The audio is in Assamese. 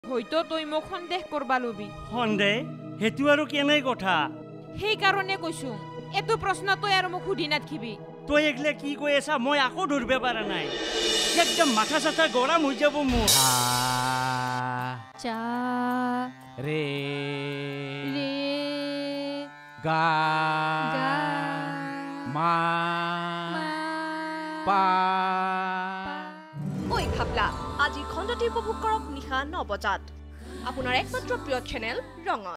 হয়তো তই মোক সন্দেহ কৰবা লবি সন্দেহ হেতু আৰু কেনে কথা সেই কাৰণে কৈছো এটো প্ৰশ্ন তই আৰু মোক সুধি নাথকিবি তই একলে কি কৈ আছা মই আকৌ ধৰবে পাৰা নাই একদম মাথা চাথা গৰম হৈ যাব মোৰ চা রে ৰে গা গা মা মা পা ঐ খাপলা আজি খণ্ডটি উপভোগ কৰক নিশা ৯ বজাত আপোনাৰ একমাত্ৰ প্ৰিয় চেনেল ৰঙত